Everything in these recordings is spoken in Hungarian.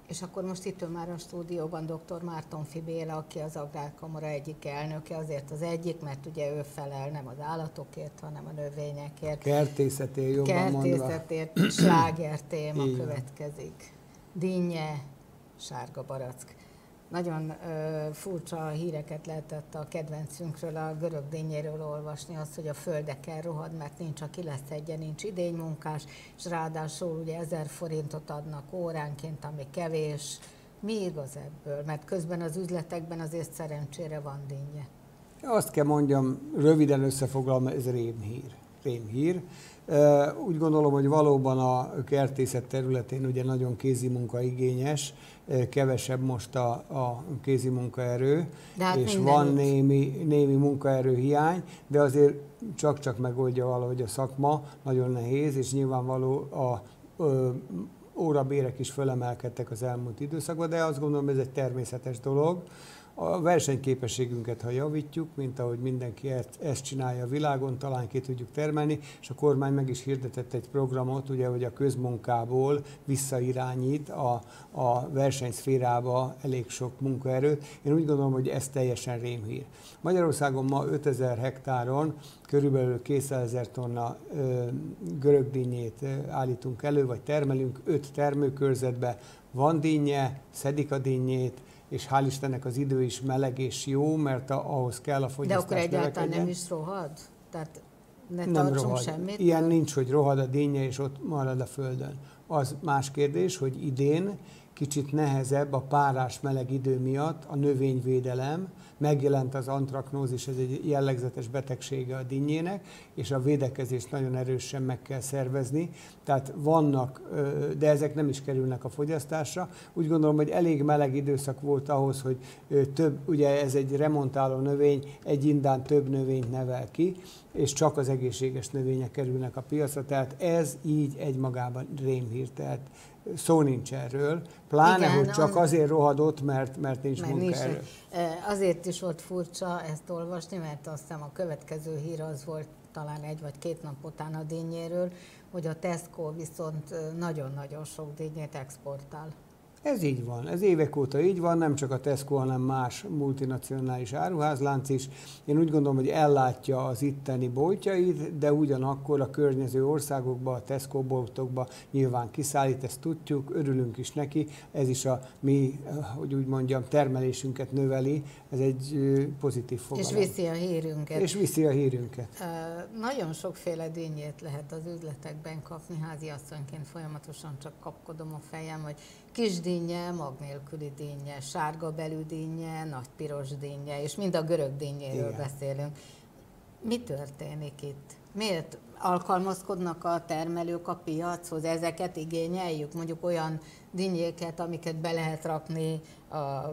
És akkor most itt ön már a stúdióban dr. Mártonffy Béla, aki az Agrárkamara egyik elnöke, azért az egyik, mert ugye ő felel nem az állatokért, hanem a növényekért. Kertészetért jobban mondva. Kertészetért, sláger téma következik. Dinnye, sárga barack. Nagyon furcsa híreket lehetett a kedvencünkről, a görög dinnyéről olvasni, az, hogy a földeken rohad, mert nincs, aki leszedje, nincs idénymunkás, és ráadásul ugye 1000 forintot adnak óránként, ami kevés. Mi igaz ebből? Mert közben az üzletekben azért szerencsére van dinnye. Azt kell mondjam, röviden összefoglalva, ez rémhír. Rémhír. Úgy gondolom, hogy valóban a kertészet területén ugye nagyon kézimunkaigényes, kevesebb most a kézimunkaerő, hát és van némi munkaerő hiány, de azért csak megoldja valahogy a szakma, nagyon nehéz, és nyilvánvaló a órabérek is fölemelkedtek az elmúlt időszakban, de azt gondolom, ez egy természetes dolog. A versenyképességünket, ha javítjuk, mint ahogy mindenki ezt csinálja a világon, talán ki tudjuk termelni, és a kormány meg is hirdetett egy programot, ugye, hogy a közmunkából visszairányít a versenyszférába elég sok munkaerőt. Én úgy gondolom, hogy ez teljesen rémhír. Magyarországon ma 5000 hektáron körülbelül 200 000 tonna görögdinnyét állítunk elő, vagy termelünk 5 termőkörzetbe. Van dinnye, szedik a dinnyét, és hál' Istennek az idő is meleg és jó, mert ahhoz kell a fogyasztás. De akkor egyáltalán nem is rohad? Tehát ne nem tartsunk rohad. semmit? Ilyen nincs, hogy rohad a dinnye, és ott marad a földön. Az más kérdés, hogy idén kicsit nehezebb a párás meleg idő miatt a növényvédelem, megjelent az antraknózis, ez egy jellegzetes betegsége a dinnyének, és a védekezést nagyon erősen meg kell szervezni. Tehát vannak, de ezek nem is kerülnek a fogyasztásra. Úgy gondolom, hogy elég meleg időszak volt ahhoz, hogy több, ugye ez egy remontáló növény, egy indán több növényt nevel ki, és csak az egészséges növények kerülnek a piacra, tehát ez így egymagában rémhír, tehát szó nincs erről, pláne, igen, hogy csak azért rohadott, mert nincs munkaerő. Azért is volt furcsa ezt olvasni, mert azt hiszem a következő hír az volt talán 1 vagy 2 nap után a dinnyéről, hogy a Tesco viszont nagyon-nagyon sok dinnyét exportál. Ez így van, ez évek óta így van, nem csak a Tesco, hanem más multinacionális áruházlánc is. Én úgy gondolom, hogy ellátja az itteni boltjait, de ugyanakkor a környező országokba, a Tesco boltokba nyilván kiszállít, ezt tudjuk, örülünk is neki, ez is a mi, hogy úgy mondjam, termelésünket növeli, ez egy pozitív fogalom. És viszi a hírünket. És viszi a hírünket. Nagyon sokféle dinnyét lehet az üzletekben kapni, háziasszonyként folyamatosan csak kapkodom a fejem, hogy kis dinnye, mag nélküli dinnye, sárga belű dinnye, nagy piros dinnye, és mind a görög dinnyéről beszélünk. Mi történik itt? Miért alkalmazkodnak a termelők a piachoz? Ezeket igényeljük? Mondjuk olyan dinnyéket, amiket be lehet rakni a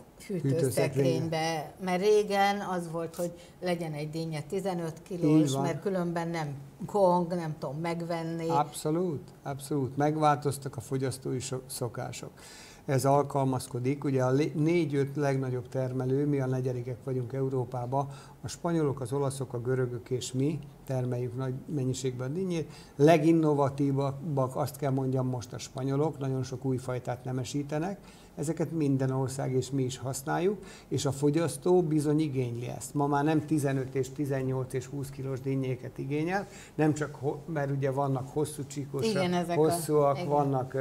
hűtőszekrénybe, mert régen az volt, hogy legyen egy dinnye 15 kilós, mert különben nem kong, nem tudom megvenni. Abszolút, abszolút. Megváltoztak a fogyasztói szokások. Ez alkalmazkodik. Ugye a 4-5 legnagyobb termelő, mi a 4. vagyunk Európában, a spanyolok, az olaszok, a görögök és mi termeljük nagy mennyiségben a dinnyét. Leginnovatívabbak, azt kell mondjam, most a spanyolok, nagyon sok új fajtát nemesítenek. Ezeket minden ország és mi is használjuk, és a fogyasztó bizony igényli ezt. Ma már nem 15 és 18 és 20 kilós dinnyéket igényel, nem csak, mert ugye vannak hosszú csíkosak, hosszúak, vannak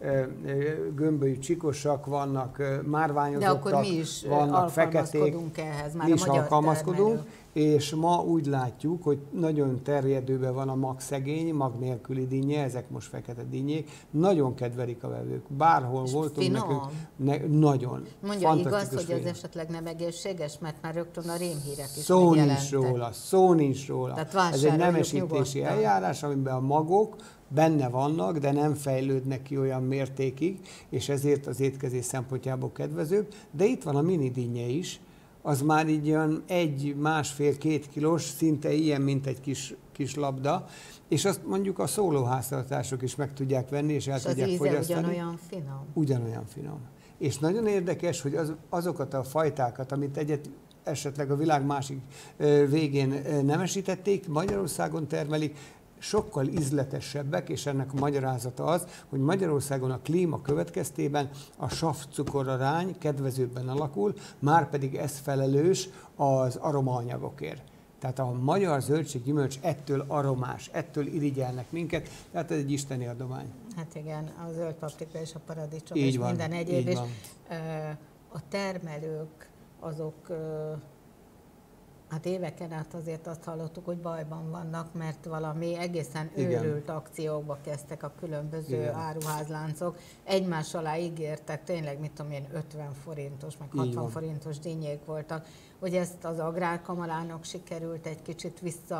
gömbölyű csíkosak, vannak márványozottak, de akkor mi is vannak feketék. Ehhez, már mi a is alkalmazkodunk, és ma úgy látjuk, hogy nagyon terjedőben van a magszegény, mag nélküli dinnye, ezek most fekete dinnyék, nagyon kedvelik a vevők. Bárhol és voltunk finom. Nekünk, nagyon. Mondja, igaz, hogy ez esetleg nem egészséges, mert már rögtön a rémhírek is szó nincs róla. Ez egy nemesítési nyugodtan eljárás, amiben a magok benne vannak, de nem fejlődnek ki olyan mértékig, és ezért az étkezés szempontjából kedvezőbb. De itt van a mini dinnye is, az már így olyan 1,5-2 kilós, szinte ilyen, mint egy kis labda, és azt mondjuk a szólóháztartások is meg tudják venni, és el tudják fogyasztani. Ugyanolyan finom? Ugyanolyan finom. És nagyon érdekes, hogy azokat a fajtákat, amit esetleg a világ másik végén nemesítették, Magyarországon termelik, sokkal ízletesebbek, és ennek a magyarázata az, hogy Magyarországon a klíma következtében a savcukorarány kedvezőbben alakul, márpedig ez felelős az aromaanyagokért. Tehát a magyar zöldséggyümölcs ettől aromás, ettől irigyelnek minket, tehát ez egy isteni adomány. Hát igen, a zöld paprika és a paradicsom így és van, minden egyéb is. Van. A termelők azok, hát éveken át azért azt hallottuk, hogy bajban vannak, mert valami egészen őrült akciókba kezdtek a különböző áruházláncok. Egymás alá ígértek, tényleg mit tudom én, 50 forintos, meg 60 forintos dinnyék voltak, hogy ezt az agrárkamarának sikerült egy kicsit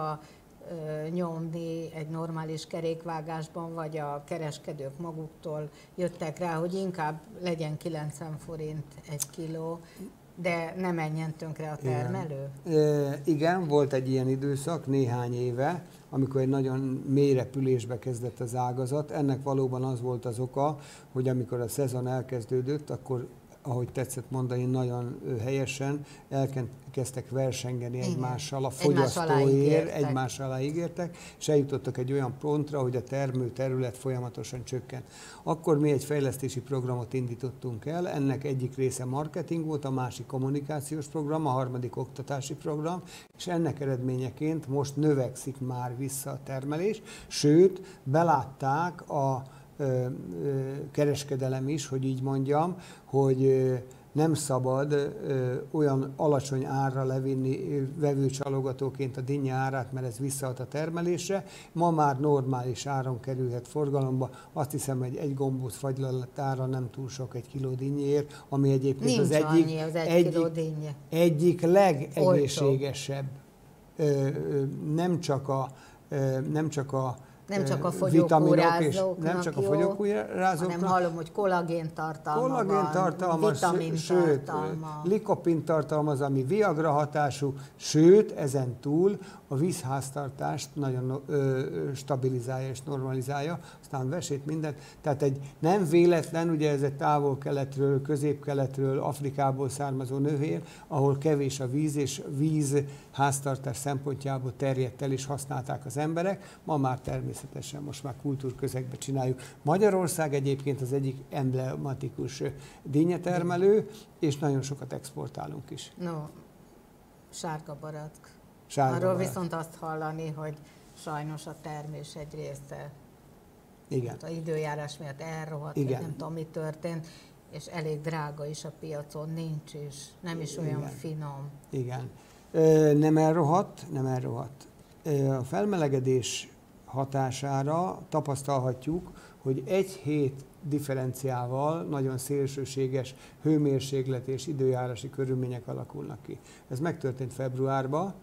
nyomni egy normális kerékvágásban, vagy a kereskedők maguktól jöttek rá, hogy inkább legyen 90 forint egy kiló, de ne menjen tönkre a termelő? Igen, volt egy ilyen időszak néhány éve, amikor egy nagyon mély repülésbe kezdett az ágazat. Ennek valóban az volt az oka, hogy amikor a szezon elkezdődött, akkor, ahogy tetszett mondani, nagyon helyesen elkezdtek versengeni egymással a fogyasztóért, egymás alá ígértek, és eljutottak egy olyan pontra, hogy a termőterület folyamatosan csökkent. Akkor mi egy fejlesztési programot indítottunk el, ennek egyik része marketing volt, a másik kommunikációs program, a harmadik oktatási program, és ennek eredményeként most növekszik már vissza a termelés, sőt, belátták a kereskedelem is, hogy így mondjam, hogy nem szabad olyan alacsony árra levinni vevőcsalogatóként a dinnye árát, mert ez visszaad a termelésre. Ma már normális áron kerülhet forgalomba. Azt hiszem, hogy egy gombóc fagylallat ára nem túl sok egy kiló dinnyéért, ami egyébként nincs egyik legegészségesebb. Nem csak a fogyókúrázóknak, hanem hallom, hogy kollagén tartalma, vitamin tartalma. Likopin tartalmaz, ami Viagra hatású, sőt, ezen túl a vízháztartást nagyon stabilizálja és normalizálja, aztán vesét mindent. Tehát nem véletlen, ugye ez egy távol-keletről, közép-keletről, Afrikából származó növény, ahol kevés a víz, és vízháztartás szempontjából terjedt el és használták az emberek. Ma már természetesen, most már kultúrközegben csináljuk. Magyarország egyébként az egyik emblematikus dinnyetermelő, és nagyon sokat exportálunk is. No, sárga barack. Arról viszont azt hallani, hogy sajnos a termés egy része az időjárás miatt elrohadt, vagy nem tudom, mi történt, és elég drága is a piacon, nincs is, nem is olyan finom. Igen. Nem elrohadt. A felmelegedés hatására tapasztalhatjuk, hogy egy hét differenciával nagyon szélsőséges hőmérséklet és időjárási körülmények alakulnak ki. Ez megtörtént februárban.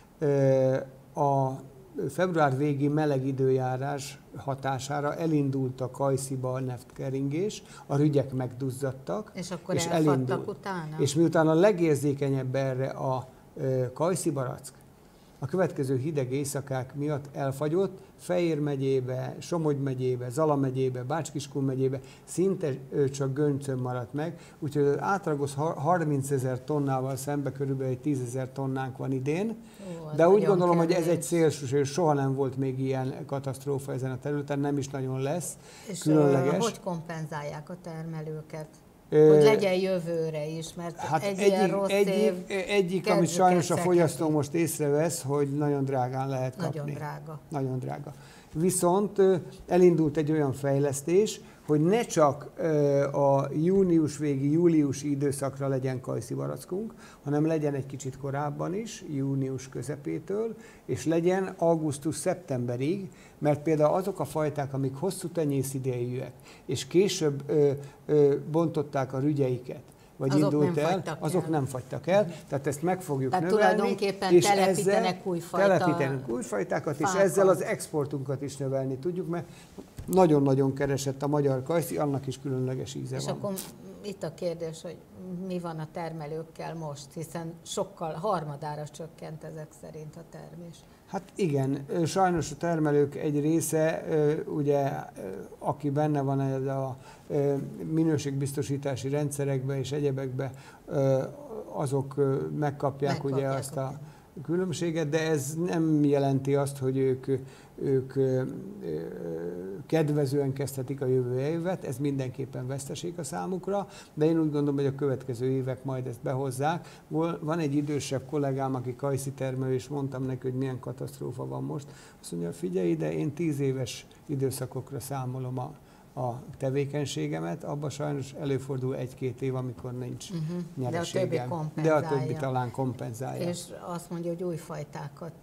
A február végi meleg időjárás hatására elindult a Kajsziba a neftkeringés, a rügyek megduzzadtak. És akkor elfagytak utána? És miután a legérzékenyebb erre a kajszi barack, a következő hideg éjszakák miatt elfagyott, Fejér megyébe, Somogy megyébe, Zala megyébe, Bács-Kiskun megyébe szinte csak göncön maradt meg, úgyhogy az átlagos 30 000 tonnával szembe körülbelül 10 000 tonnánk van idén, de úgy gondolom, hogy ez egy szélsőség, soha nem volt még ilyen katasztrófa ezen a területen, nem is nagyon lesz. És különleges. Hogy kompenzálják a termelőket? Hogy legyen jövőre is, mert ilyen rossz év... Egyik, amit sajnos a fogyasztó most észrevesz, hogy nagyon drágán lehet kapni. Nagyon drága. Viszont elindult egy olyan fejlesztés, hogy ne csak a június végi, júliusi időszakra legyen kajszi barackunk, hanem legyen egy kicsit korábban is, június közepétől, és legyen augusztus-szeptemberig, mert például azok a fajták, amik hosszú tenyészidejűek, és később bontották a rügyeiket, vagy indult el, azok nem fagytak el, tehát ezt meg fogjuk növelni. Tulajdonképpen és telepítenek újfajtákat, és ezzel az exportunkat is növelni tudjuk, mert nagyon-nagyon keresett a magyar kajszi, annak is különleges íze és van. Akkor itt a kérdés, hogy mi van a termelőkkel most, hiszen sokkal harmadára csökkent ezek szerint a termés. Hát igen, sajnos a termelők egy része, ugye, aki benne van ez a minőségbiztosítási rendszerekben és egyebekben, azok megkapják ugye azt a különbséget, de ez nem jelenti azt, hogy ők kedvezően kezdhetik a jövő évet, ez mindenképpen veszteség a számukra, de én úgy gondolom, hogy a következő évek majd ezt behozzák. Van egy idősebb kollégám, aki kajszitermelő, és mondtam neki, hogy milyen katasztrófa van most. Azt mondja, figyelj ide, én 10 éves időszakokra számolom a tevékenységemet, abban sajnos előfordul 1-2 év, amikor nincs nyereségem. De a többi talán kompenzálja. És azt mondja, hogy új fajtákat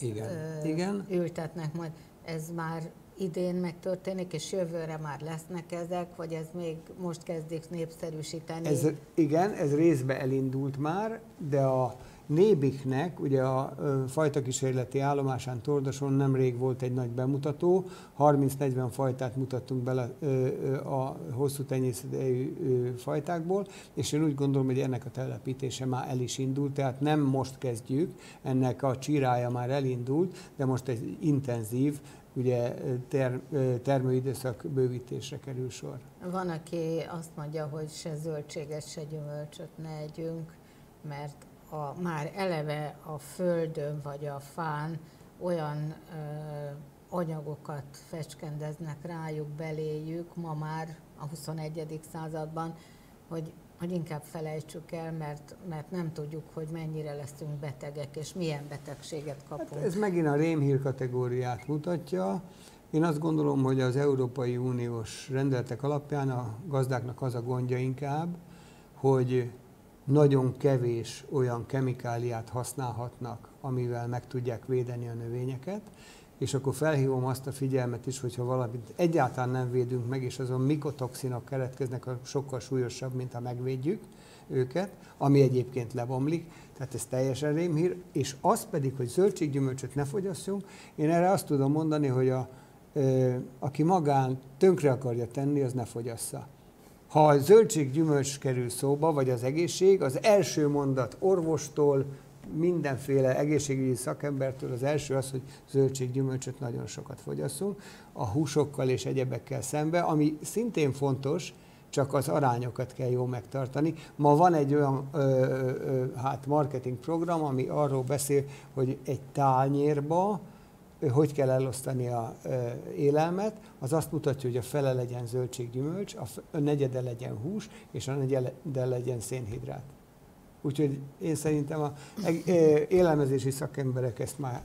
Igen. ültetnek majd. Ez már idén megtörténik, és jövőre már lesznek ezek, vagy ez még most kezdik népszerűsíteni? Ez részben elindult már, de a Nébiknek, ugye a fajtakísérleti állomásán Tordoson nemrég volt egy nagy bemutató, 30-40 fajtát mutattunk bele a hosszú tenyészetejű fajtákból, és én úgy gondolom, hogy ennek a telepítése már el is indult, tehát nem most kezdjük, ennek a csirája már elindult, de most egy intenzív, ugye termőidőszak bővítésre kerül sor. Van, aki azt mondja, hogy se zöldséget, se gyümölcsöt ne együnk, mert már eleve a földön vagy a fán olyan anyagokat fecskendeznek rájuk, beléjük ma már a 21. században, hogy inkább felejtsük el, mert nem tudjuk, hogy mennyire leszünk betegek, és milyen betegséget kapunk. Hát ez megint a rémhír kategóriát mutatja. Én azt gondolom, hogy az Európai Uniós rendeletek alapján a gazdáknak az a gondja inkább, hogy nagyon kevés olyan kemikáliát használhatnak, amivel meg tudják védeni a növényeket, és akkor felhívom azt a figyelmet is, hogyha valamit egyáltalán nem védünk meg, és azon mikotoxinok keletkeznek, sokkal súlyosabb, mint ha megvédjük őket, ami egyébként lebomlik, tehát ez teljesen rémhír, és az pedig, hogy zöldséggyümölcsöt ne fogyasszunk, én erre azt tudom mondani, hogy aki magán tönkre akarja tenni, az ne fogyassza. Ha a zöldséggyümölcs kerül szóba, vagy az egészség, az első mondat orvostól, mindenféle egészségügyi szakembertől az első az, hogy zöldséggyümölcsöt nagyon sokat fogyasszunk, a húsokkal és egyebekkel szembe, ami szintén fontos, csak az arányokat kell jól megtartani. Ma van egy olyan marketing program, ami arról beszél, hogy egy tányérba hogy kell elosztani a élelmet, az azt mutatja, hogy a fele legyen zöldséggyümölcs, a negyede legyen hús, és a negyede legyen szénhidrát. Úgyhogy én szerintem az élelmezési szakemberek ezt már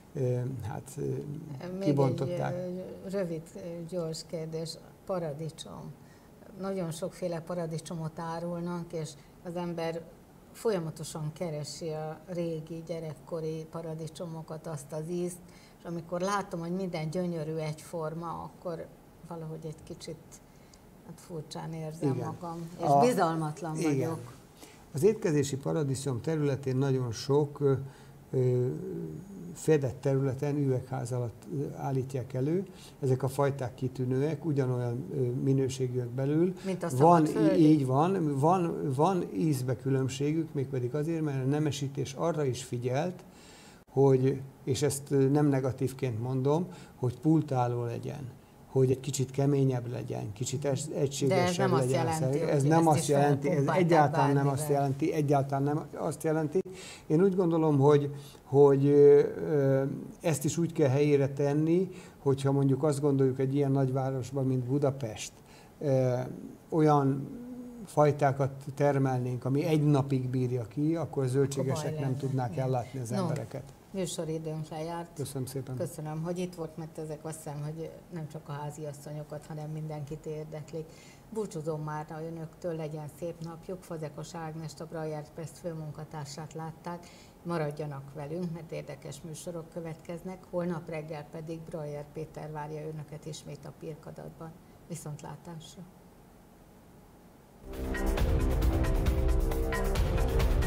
kibontották. Még egy rövid, gyors kérdés. Paradicsom. Nagyon sokféle paradicsomot árulnak, és az ember folyamatosan keresi a régi, gyerekkori paradicsomokat, azt az ízt, és amikor látom, hogy minden gyönyörű egyforma, akkor valahogy egy kicsit furcsán érzem magam, és bizalmatlan vagyok. Az étkezési paradicsom területén nagyon sok fedett területen üvegház alatt állítják elő. Ezek a fajták kitűnőek, ugyanolyan minőségűek belül. Mint a szabadföldi? Így van ízbe különbségük, mégpedig azért, mert a nemesítés arra is figyelt, hogy, és ezt nem negatívként mondom, hogy pultáló legyen, hogy egy kicsit keményebb legyen, kicsit egységesebb legyen. Ez nem azt jelenti, ez egyáltalán nem azt jelenti, egyáltalán nem azt jelenti. Én úgy gondolom, hogy ezt is úgy kell helyére tenni, hogyha mondjuk azt gondoljuk egy ilyen nagyvárosban, mint Budapest, olyan fajtákat termelnénk, ami egy napig bírja ki, akkor a zöldségesek nem tudnák ellátni az embereket. Műsoridőnk lejárt. Köszönöm szépen. Köszönöm, hogy itt volt, mert ezek azt hiszem, hogy nem csak a háziasszonyokat, hanem mindenkit érdeklik. Búcsúzom már önöktől, legyen szép napjuk. Fazekas Ágnest, a Brajer Press főmunkatársát látták. Maradjanak velünk, mert érdekes műsorok következnek. Holnap reggel pedig Brajer Péter várja önöket ismét a Pirkadatban. Viszontlátásra!